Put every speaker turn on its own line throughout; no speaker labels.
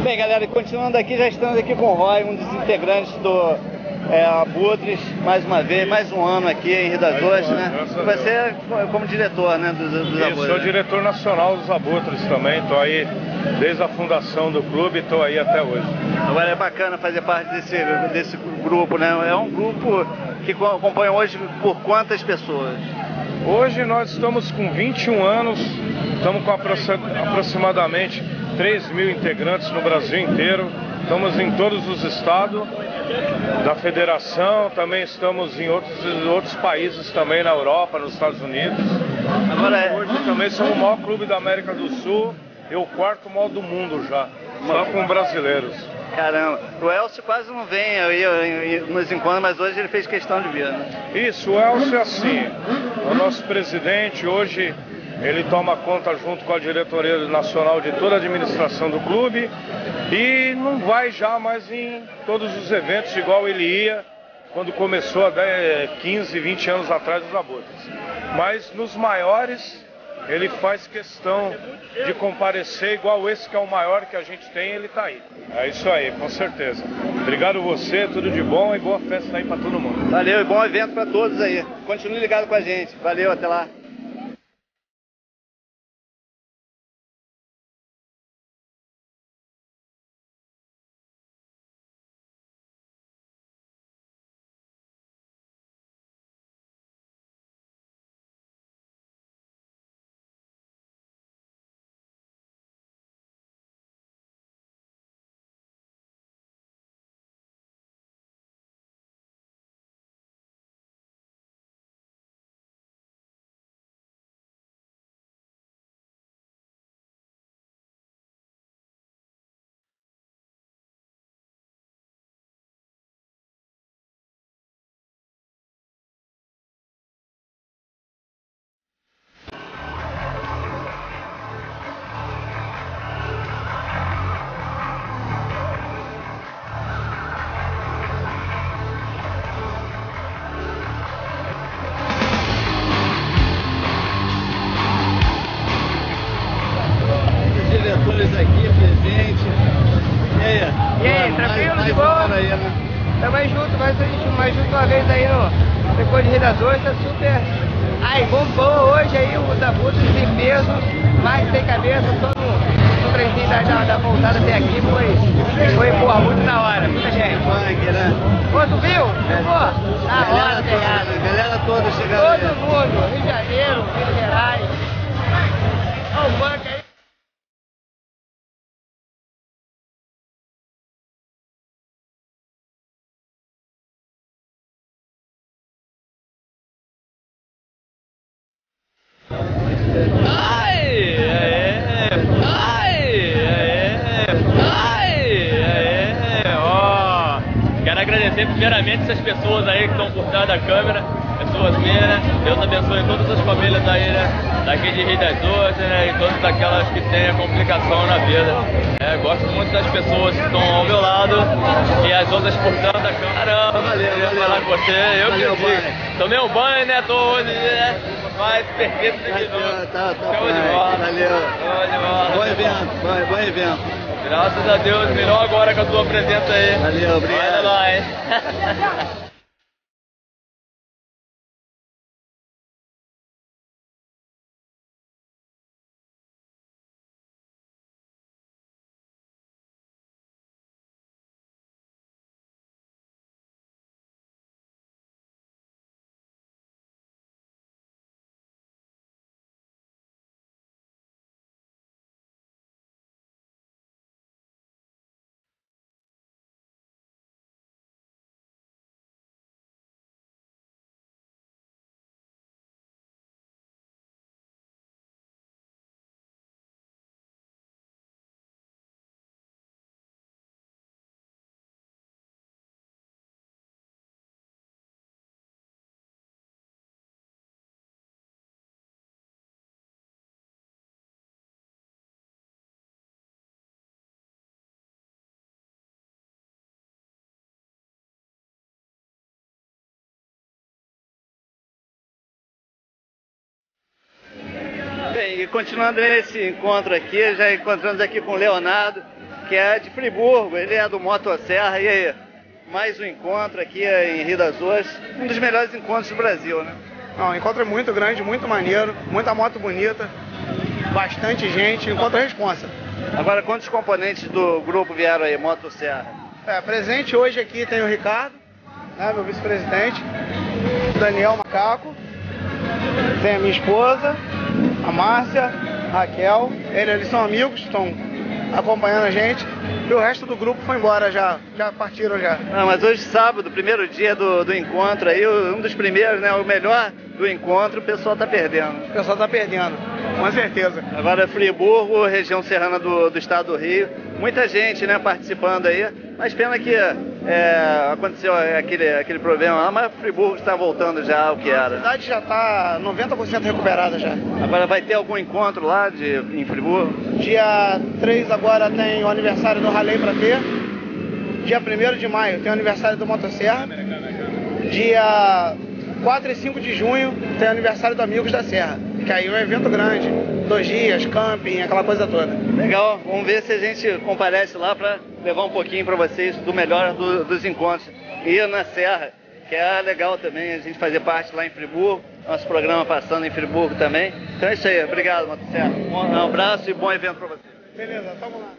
Bem, galera, e continuando aqui, já estamos aqui com o Roy, um dos integrantes do Abutres, mais uma vez, mais um ano aqui em Rio das Ostras, né? Você é como diretor, né, dos Abutres.
Eu sou diretor nacional dos Abutres também, estou aí desde a fundação do clube e estou aí até hoje.
Agora é bacana fazer parte desse grupo, né? É um grupo que acompanha hoje por quantas pessoas?
Hoje nós estamos com 21 anos, estamos com aproximadamente 3.000 integrantes no Brasil inteiro, estamos em todos os estados da federação, também estamos em outros países também, na Europa, nos Estados Unidos.
Agora
hoje também somos o maior clube da América do Sul e o quarto maior do mundo já, só com brasileiros.
Caramba, o Elcio quase não vem aí nos encontros, mas hoje ele fez questão de vir, né?
Isso, o Elcio é assim, o nosso presidente hoje, ele toma conta junto com a diretoria nacional de toda a administração do clube e não vai já mais em todos os eventos igual ele ia quando começou há 15, 20 anos atrás os Abutres. Mas nos maiores ele faz questão de comparecer igual esse que é o maior que a gente tem, ele tá aí. É isso aí, com certeza. Obrigado você, tudo de bom e boa festa aí pra todo mundo.
Valeu e bom evento pra todos aí. Continue ligado com a gente. Valeu, até lá. Aqui presente.
E aí, tranquilo, de boa? Tamo aí junto, mais junto uma vez aí depois de Rio das Ostras, super. Aí, bombou hoje aí os Abutres em peso, mais sem cabeça, só no trenzinho da voltada até aqui, foi porra, muito da hora, muita gente. Pô, tu viu? Pô, na hora, pegada.
Galera toda chegando.
Todo mundo, Rio de Janeiro, Minas Gerais. Olha o banco aí.
Quero agradecer primeiramente essas pessoas aí que estão por trás da câmera, pessoas minhas, né? Deus abençoe todas as famílias aí, né? Daqui de Rio das Ostras, né? E todas aquelas que têm a complicação na vida. Gosto muito das pessoas que estão ao meu lado e as outras por trás da câmera. Caramba, valeu falar com você, eu que digo. Tomei um banho, né? Tô hoje, né? Mas perfeito de novo. Show de bola.
Valeu.
Show de bola.
Bom evento.
Graças a Deus, melhor agora com a tua presença aí.
Valeu, obrigado.
Olha lá,
Bem, e continuando esse encontro aqui, já encontramos aqui com o Leonardo, que é de Friburgo, ele é do Motosserra. E aí, mais um encontro aqui em Rio das Ostras, um dos melhores encontros do Brasil, né?
Não, o encontro é muito grande, muito maneiro, muita moto bonita, bastante gente, encontro responsa.
Agora, quantos componentes do grupo vieram aí, Motosserra?
Presente hoje aqui tem o Ricardo, né, meu vice-presidente, o Daniel Macaco, tem a minha esposa, a Márcia, a Raquel, eles são amigos, estão acompanhando a gente, e o resto do grupo foi embora já partiram já.
Não, mas hoje, sábado, primeiro dia do encontro aí, um dos primeiros, né, o melhor do encontro, o pessoal tá perdendo.
O pessoal tá perdendo, com certeza.
Agora Friburgo, região serrana do estado do Rio, muita gente, né, participando aí, mas pena que aconteceu aquele problema lá, mas Friburgo está voltando já ao que era.
A cidade já está 90% recuperada já.
Agora vai ter algum encontro lá em Friburgo?
Dia 3 agora tem o aniversário do Raleigh para ter. Dia 1º de maio tem o aniversário do Motosserra. Dia 4 e 5 de junho tem o aniversário do Amigos da Serra, que aí é um evento grande, 2 dias, camping, aquela coisa toda.
Legal, vamos ver se a gente comparece lá para levar um pouquinho para vocês do melhor dos encontros. E na Serra, que é legal também a gente fazer parte lá em Friburgo, nosso programa passando em Friburgo também. Então é isso aí, obrigado, Motosserra. Um abraço e bom evento para vocês.
Beleza, vamos lá.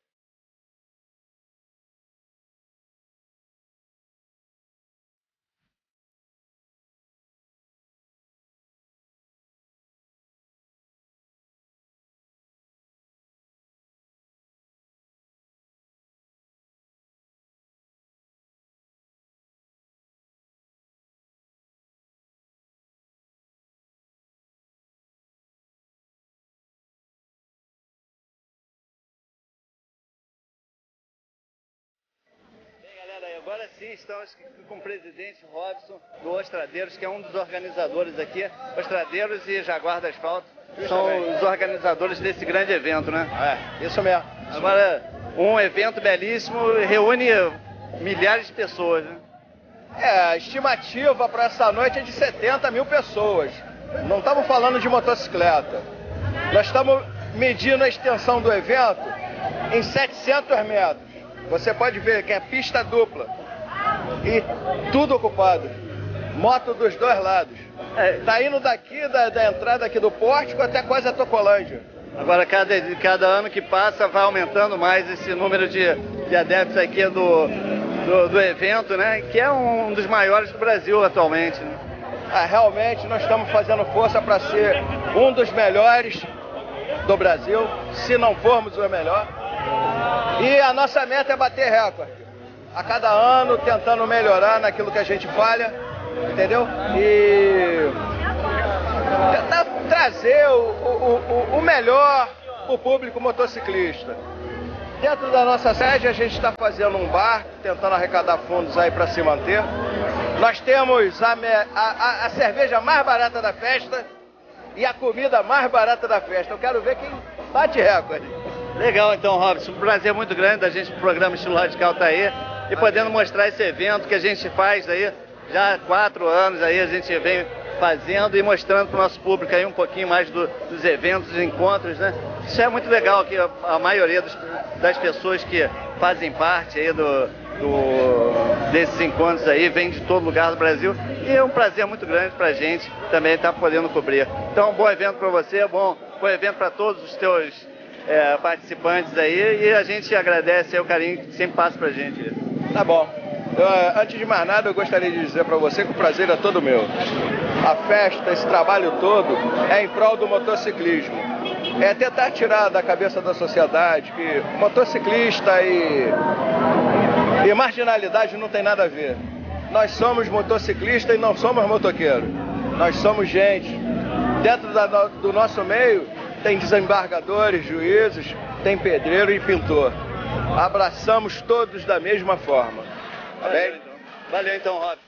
Agora sim, estamos com o presidente Robson do Ostradeiros, que é um dos organizadores aqui. Ostradeiros e Jaguar do Asfalto são os organizadores desse grande evento, né?
Isso mesmo.
Agora, um evento belíssimo, reúne milhares de pessoas, né?
A estimativa para essa noite é de 70 mil pessoas. Não estamos falando de motocicleta. Nós estamos medindo a extensão do evento em 700 metros. Você pode ver que é pista dupla e tudo ocupado. Moto dos dois lados. Tá indo daqui, da entrada aqui do pórtico até quase a Tocolândia.
Agora, cada ano que passa vai aumentando mais esse número de adeptos aqui do evento, né? Que é um dos maiores do Brasil atualmente, né?
Realmente nós estamos fazendo força para ser um dos melhores do Brasil, se não formos o melhor. E a nossa meta é bater recorde. A cada ano tentando melhorar naquilo que a gente falha, entendeu? E tentar trazer o melhor para o público motociclista. Dentro da nossa sede a gente está fazendo um bar, tentando arrecadar fundos aí para se manter. Nós temos a cerveja mais barata da festa e a comida mais barata da festa. Eu quero ver quem bate recorde.
Legal, então, Robson, um prazer muito grande da gente, o programa Estilo Radical tá aí, e podendo mostrar esse evento que a gente faz aí, já há 4 anos aí, a gente vem fazendo e mostrando para o nosso público aí um pouquinho mais dos eventos, dos encontros, né? Isso é muito legal, que a maioria das pessoas que fazem parte aí desses encontros aí, vem de todo lugar do Brasil, e é um prazer muito grande pra gente também estar podendo cobrir. Então, um bom evento para você, bom evento para todos os teus participantes aí, e a gente agradece aí o carinho que sempre passa pra gente.
Tá bom. Antes de mais nada, eu gostaria de dizer para você que o prazer é todo meu. A festa, esse trabalho todo, é em prol do motociclismo. É tentar tirar da cabeça da sociedade que motociclista e marginalidade não tem nada a ver. Nós somos motociclistas e não somos motoqueiros. Nós somos gente. Dentro do nosso meio, tem desembargadores, juízes, tem pedreiro e pintor. Abraçamos todos da mesma forma. Tá bem?
Valeu então, Robson.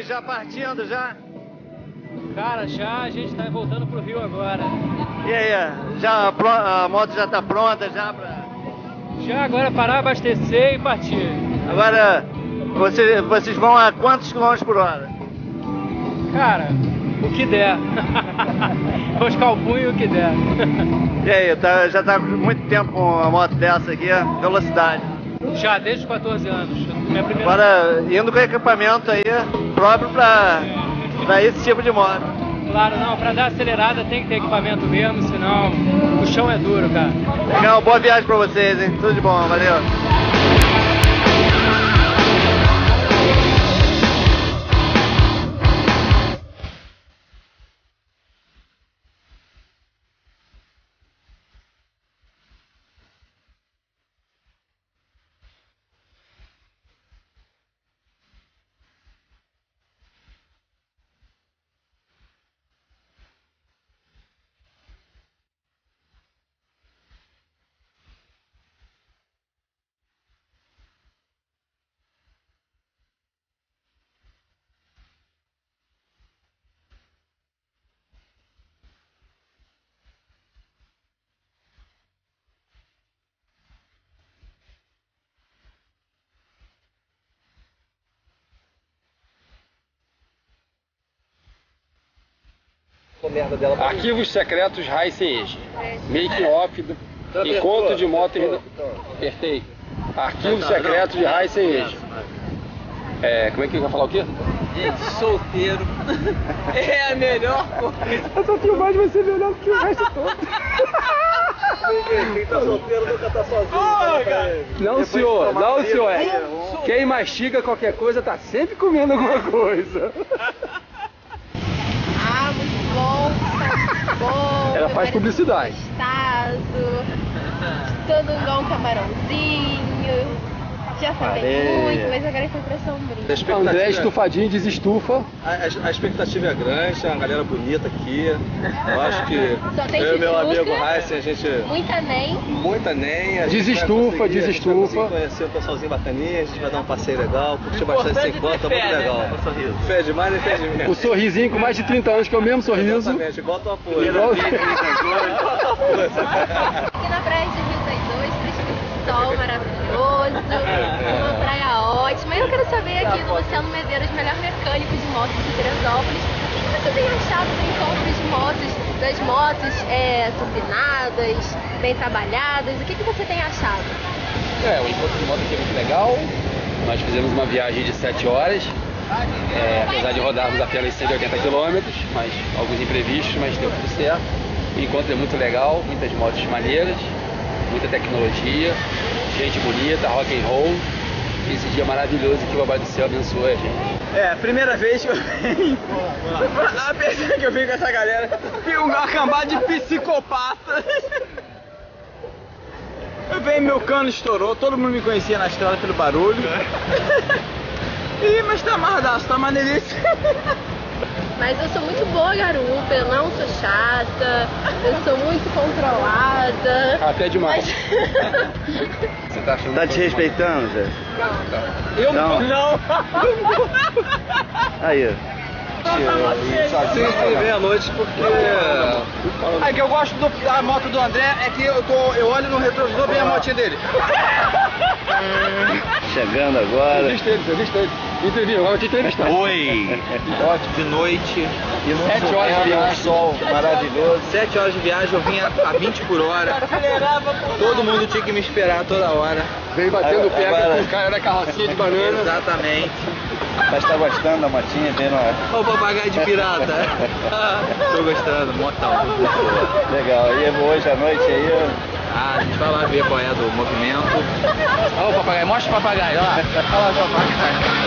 aí, já partindo já?
Cara, já a gente tá voltando pro Rio agora.
E aí, a moto já tá pronta já pra...
Já agora parar, abastecer e partir.
Agora, vocês vão a quantos quilômetros por hora?
Cara, o que der. Roscar o punho o que der.
E aí, já tá muito tempo com a moto dessa aqui, velocidade?
Já, desde os 14 anos. Minha primeira...
Agora, indo com equipamento aí próprio pra esse tipo de moto.
Claro, não, pra dar acelerada tem que ter equipamento mesmo, senão o chão é duro, cara.
Legal, boa viagem pra vocês, hein? Tudo de bom, valeu.
Arquivos secretos Heisen Age. Making off do encontro de moto em... Apertei. Arquivos secretos de Heisen Age. Como é que vai falar o quê?
Gente, solteiro é a melhor coisa.
Essa filmagem vai ser melhor que o resto todo.
Quem tá solteiro nunca tá sozinho.
Não, senhor, não, senhor. Quem mastiga qualquer coisa tá sempre comendo alguma coisa.
Ah, muito bom, bom.
Ela faz publicidade.
Gostoso. Todo igual um camarãozinho. Já falei muito, mas agora foi pra sombrinha.
André estufadinho desestufa.
A expectativa é grande, é uma galera bonita aqui. Eu acho que
Só tem
eu e meu
Tijuca,
amigo Heisen, a gente...
Muita nem.
A gente
Desestufa,
vai conseguir,
desestufa.
A gente vai conseguir conhecer o pessoalzinho bacaninha, a gente vai dar um passeio legal, curtir bastante esse encontro, tá muito legal. Fé demais, nem fé de menos.
O sorrisinho com mais de 30 anos, que é o mesmo sorriso.
Exatamente, igual tua porra.
Igual...
Aqui na praia de Rio das Ostras, sol maravilhoso, uma praia ótima. Eu quero saber aqui do Luciano Medeiros, melhor mecânico de motos de Teresópolis, o que você tem achado do encontro de motos, das motos turbinadas, bem trabalhadas? O que você tem achado?
O encontro de moto aqui é muito legal. Nós fizemos uma viagem de 7 horas. Apesar de rodarmos apenas 180 km, mas alguns imprevistos, mas deu tudo certo. O encontro é muito legal, muitas motos maneiras, muita tecnologia, gente bonita, rock and roll. Esse dia maravilhoso que o Papai do Céu abençoe a gente.
Primeira vez que eu venho. Apesar que eu venho com essa galera, uma cambada de psicopatas. Eu venho, meu cano estourou, todo mundo me conhecia na estrada pelo barulho. Mas tá amarradaço, tá maneiríssimo.
Mas eu sou muito boa garupa, eu não sou chata, eu sou muito controlada.
Até demais.
Você tá achando? Tá te respeitando, Zé?
Eu não.
Aí.
Só se inscrever à noite porque...
É que eu gosto da moto do André, é que eu olho no retrovisor e vejo a motinha dele.
Chegando agora.
Entrevista ele. Entrevista, agora eu te entrevistar.
Oi!
Ótimo.
De noite.
7 horas de viagem.
Sol maravilhoso. 7 horas de viagem, eu vinha a 20 por hora. Todo mundo tinha que me esperar toda hora.
Veio batendo o pé com o cara da carrocinha de banana.
Exatamente.
Mas tá gostando da motinha? Vendo?
Olha o papagaio de pirata. Tô gostando, motão.
Legal. E hoje à noite aí?
A gente vai lá ver qual é do movimento.
Olha o papagaio, mostra o papagaio, olha lá. Olha lá o papagaio.